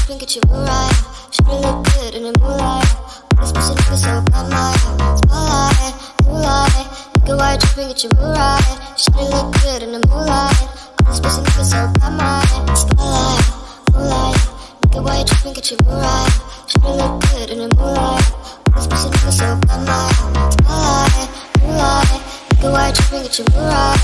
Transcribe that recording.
tripping, get your mood right. Should've look good in the moonlight. This pussy nigga so bad, my spotlight, moonlight. Nigga, why you tripping, get your mood right. Should've look good in the moonlight. This pussy nigga so bad, my spotlight, moonlight. Nigga, why you tripping, get your mood right. Should've look good in the moonlight. This pussy nigga so bad, my spotlight, moonlight. Nigga, why you tripping, get your mood right.